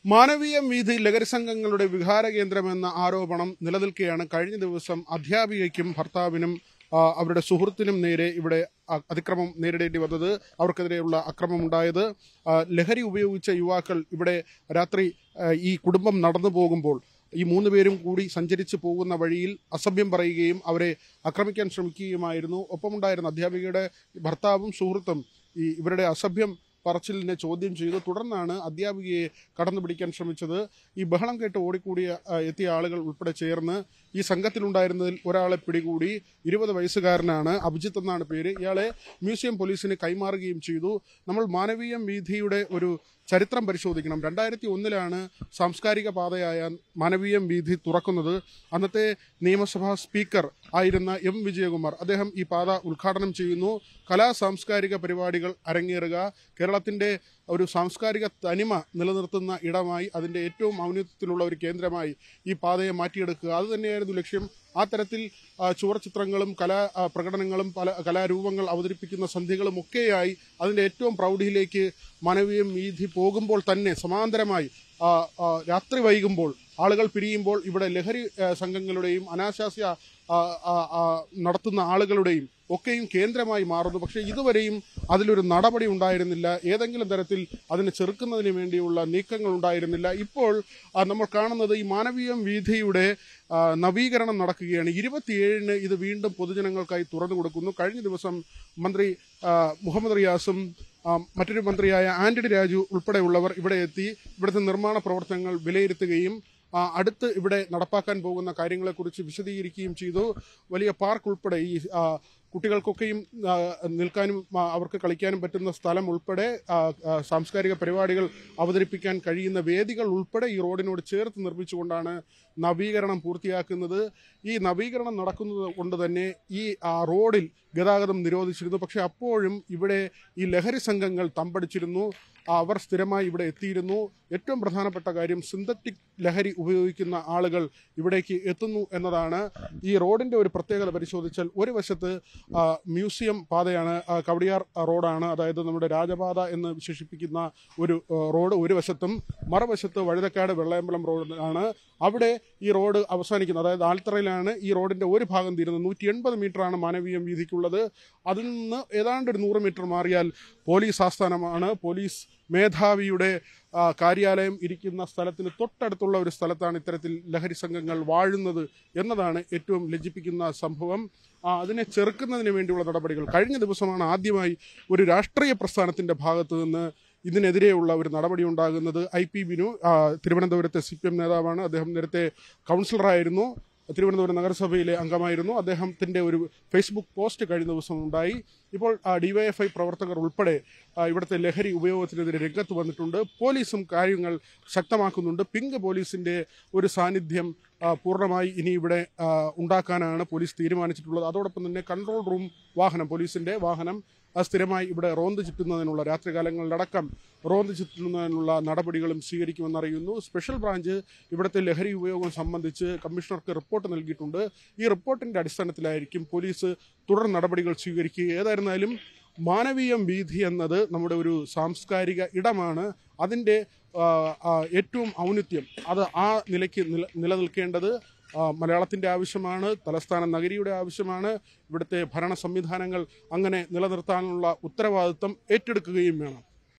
മാനവീയം വീഥി ലഹരി സംഘങ്ങളുടെ വിഹാര കേന്ദ്രമെന്ന ആരോപണം നിലനിൽക്കുകയാണ്. കഴിഞ്ഞ ദിവസം അധ്യാപികയ്ക്കും ഭർത്താവിനും അവരുടെ സുഹൃത്തിനും നേരെ ഇവിടെ അതിക്രമം നേരിടേണ്ടി വന്നത്, അവർക്കെതിരെയുള്ള അക്രമമുണ്ടായത്. ലഹരി ഉപയോഗിച്ച യുവാക്കൾ ഇവിടെ രാത്രി ഈ കുടുംബം നടന്നു പോകുമ്പോൾ ഈ 3 പേരും കൂടി സഞ്ചരിച്ചു പോകുന്ന വഴിയിൽ അസഭ്യം പറയുകയും അവരെ ആക്രമിക്കാൻ ശ്രമിക്കുകയുമായിരുന്നു. ഒപ്പമുണ്ടായിരുന്ന അധ്യാപികയുടെ ഭർത്താവും സുഹൃത്തും ഇവരുടെ അസഭ്യം പറച്ചിലിനെ ചോദ്യം ചെയ്തു. തുടർന്നാണ് അധ്യാപികയെ കടന്നുപിടിക്കാൻ ശ്രമിച്ചത്. ഈ ബഹളം കേട്ട് ഓടിക്കൂടിയ എത്തിയ ആളുകൾ ഉൾപ്പെടെ ചേർന്ന് ഈ സംഘത്തിലുണ്ടായിരുന്നതിൽ ഒരാളെ പിടികൂടി. 20 വയസ്സുകാരനാണ്, അഭിജിത്ത് എന്നാണ് പേര്. ഇയാളെ മ്യൂസിയം പോലീസിന് കൈമാറുകയും ചെയ്തു. നമ്മൾ മാനവീയം വീഥിയുടെ ഒരു ചരിത്രം പരിശോധിക്കണം. 2001 സാംസ്കാരിക പാതയായ മാനവീയം വീഥി തുറക്കുന്നത്. അന്നത്തെ നിയമസഭാ സ്പീക്കർ ആയിരുന്ന എം വിജയകുമാർ അദ്ദേഹം ഈ പാത ഉദ്ഘാടനം ചെയ്യുന്നു. സാംസ്കാരിക പരിപാടികൾ അരങ്ങേറുക, കേരളത്തിന്റെ ഒരു സാംസ്കാരിക തനിമ നിലനിർത്തുന്ന ഇടമായി, അതിന്റെ ഏറ്റവും ഔന്നത്യത്തിലുള്ള ഒരു കേന്ദ്രമായി ഈ പാതയെ മാറ്റിയെടുക്കുക, അതുതന്നെയായിരുന്നു ലക്ഷ്യം. ആ തരത്തിൽ ചുവർച്ചിത്രങ്ങളും പ്രകടനങ്ങളും പല കലാരൂപങ്ങൾ അവതരിപ്പിക്കുന്ന സന്ധ്യകളും ഒക്കെയായി അതിന്റെ ഏറ്റവും പ്രൗഢിയിലേക്ക് മാനവീയം വീഥി പോകുമ്പോൾ തന്നെ സമാന്തരമായി രാത്രി വൈകുമ്പോൾ ആളുകൾ പിരിയുമ്പോൾ ഇവിടെ ലഹരി സംഘങ്ങളുടെയും അനാശാസ്യ നടത്തുന്ന ആളുകളുടെയും ഒക്കെയും കേന്ദ്രമായി മാറുന്നു. പക്ഷേ ഇതുവരെയും അതിലൊരു നടപടി ഉണ്ടായിരുന്നില്ല. ഏതെങ്കിലും തരത്തിൽ അതിനെ ചെറുക്കുന്നതിന് വേണ്ടിയുള്ള നീക്കങ്ങൾ ഉണ്ടായിരുന്നില്ല. ഇപ്പോൾ നമ്മൾ കാണുന്നത് ഈ മാനവീയം വീഥിയുടെ നവീകരണം നടക്കുകയാണ്. 27 ഇത് വീണ്ടും പൊതുജനങ്ങൾക്കായി തുറന്നു കൊടുക്കുന്നു. കഴിഞ്ഞ ദിവസം മന്ത്രി മുഹമ്മദ് റിയാസും മറ്റൊരു മന്ത്രിയായ ആന്റണി രാജു ഉൾപ്പെടെയുള്ളവർ ഇവിടെ എത്തി ഇവിടുത്തെ നിർമ്മാണ പ്രവർത്തനങ്ങൾ വിലയിരുത്തുകയും അടുത്ത് ഇവിടെ നടപ്പാക്കാൻ പോകുന്ന കാര്യങ്ങളെക്കുറിച്ച് വിശദീകരിക്കുകയും ചെയ്തു. വലിയ പാർക്ക് ഉൾപ്പെടെ ഈ കുട്ടികൾക്കൊക്കെയും നിൽക്കാനും അവർക്ക് കളിക്കാനും പറ്റുന്ന സ്ഥലം ഉൾപ്പെടെ സാംസ്കാരിക പരിപാടികൾ അവതരിപ്പിക്കാൻ കഴിയുന്ന വേദികൾ ഉൾപ്പെടെ ഈ റോഡിനോട് ചേർത്ത് നിർമ്മിച്ചുകൊണ്ടാണ് നവീകരണം പൂർത്തിയാക്കുന്നത്. ഈ നവീകരണം നടക്കുന്നത് കൊണ്ട് തന്നെ ഈ റോഡിൽ ഗതാഗതം നിരോധിച്ചിരുന്നു. പക്ഷെ അപ്പോഴും ഇവിടെ ഈ ലഹരി സംഘങ്ങൾ തമ്പടിച്ചിരുന്നു. അവർ സ്ഥിരമായി ഇവിടെ എത്തിയിരുന്നു. ഏറ്റവും പ്രധാനപ്പെട്ട കാര്യം, സിന്തറ്റിക് ലഹരി ഉപയോഗിക്കുന്ന ആളുകൾ ഇവിടേക്ക് എത്തുന്നു എന്നതാണ്. ഈ റോഡിന്റെ ഒരു പ്രത്യേകത പരിശോധിച്ചാൽ ഒരു വശത്ത് മ്യൂസിയം പാതയാണ്, കവടിയാർ റോഡാണ്, അതായത് നമ്മുടെ രാജപാത എന്ന് വിശേഷിപ്പിക്കുന്ന ഒരു റോഡ് ഒരു വശത്തും, മറുവശത്ത് വഴുതക്കാട് വെള്ളയമ്പലം റോഡാണ്. അവിടെ ഈ റോഡ് അവസാനിക്കുന്നത്, അതായത് ആൽത്തറയിലാണ് ഈ റോഡിന്റെ ഒരു ഭാഗം തീരുന്നത്. 180 മീറ്ററാണ് മാനവീയം വീഥിക്കുള്ളത്. അതിൽ നിന്ന് ഏതാണ്ട് ഒരു 100 മീറ്റർ മാറിയാൽ പോലീസ് ആസ്ഥാനമാണ്. പോലീസ് മേധാവിയുടെ കാര്യാലയം ഇരിക്കുന്ന സ്ഥലത്തിന് തൊട്ടടുത്തുള്ള ഒരു സ്ഥലത്താണ് ഇത്തരത്തിൽ ലഹരി സംഘങ്ങൾ വാഴുന്നത് എന്നതാണ് ഏറ്റവും ലജ്ജിപ്പിക്കുന്ന സംഭവം. അതിനെ ചെറുക്കുന്നതിന് വേണ്ടിയുള്ള നടപടികൾ കഴിഞ്ഞ ദിവസമാണ് ആദ്യമായി ഒരു രാഷ്ട്രീയ പ്രസ്ഥാനത്തിന്റെ ഭാഗത്ത് നിന്ന് ഇതിനെതിരെയുള്ള ഒരു നടപടി ഉണ്ടാകുന്നത്. IP ബിനു തിരുവനന്തപുരത്തെ CPM നേതാവാണ്. അദ്ദേഹം നേരത്തെ കൗൺസിലറായിരുന്നു, തിരുവനന്തപുരം നഗരസഭയിലെ അംഗമായിരുന്നു. അദ്ദേഹത്തിന്റെ ഒരു ഫേസ്ബുക്ക് പോസ്റ്റ് കഴിഞ്ഞ ദിവസം ഉണ്ടായി. ഇപ്പോൾ DYFI പ്രവർത്തകർ ഉൾപ്പെടെ ഇവിടുത്തെ ലഹരി ഉപയോഗത്തിനെതിരെ രംഗത്ത് വന്നിട്ടുണ്ട്. പോലീസും കാര്യങ്ങൾ ശക്തമാക്കുന്നുണ്ട്. പിങ്ക് പോലീസിന്റെ ഒരു സാന്നിധ്യം പൂർണ്ണമായി ഇനി ഇവിടെ ഉണ്ടാക്കാനാണ് പോലീസ് തീരുമാനിച്ചിട്ടുള്ളത്. അതോടൊപ്പം തന്നെ കൺട്രോൾ റൂം വാഹനം, പോലീസിന്റെ വാഹനം സ്ഥിരമായി ഇവിടെ റോന്ത് ചുറ്റുന്നതിനുള്ള, രാത്രികാലങ്ങളിലടക്കം റോന്ത് ചുറ്റുന്നതിനുള്ള നടപടികളും സ്വീകരിക്കുമെന്നറിയുന്നു. സ്പെഷ്യൽ ബ്രാഞ്ച് ഇവിടുത്തെ ലഹരി ഉപയോഗം സംബന്ധിച്ച് കമ്മീഷണർക്ക് റിപ്പോർട്ട് നൽകിയിട്ടുണ്ട്. ഈ റിപ്പോർട്ടിന്റെ അടിസ്ഥാനത്തിലായിരിക്കും പോലീസ് തുടർ നടപടികൾ സ്വീകരിക്കുക. ഏതായിരുന്നാലും മാനവീയം വീഥി എന്നത് നമ്മുടെ ഒരു സാംസ്കാരിക ഇടമാണ്. അതിൻ്റെ ഏറ്റവും ഔന്നത്യം അത് ആ നിലയ്ക്ക് നിലനിൽക്കേണ്ടത് മലയാളത്തിൻ്റെ ആവശ്യമാണ്, തലസ്ഥാന നഗരിയുടെ ആവശ്യമാണ്. ഇവിടുത്തെ ഭരണ സംവിധാനങ്ങൾ അങ്ങനെ നിലനിർത്താനുള്ള ഉത്തരവാദിത്വം ഏറ്റെടുക്കുകയും വേണം.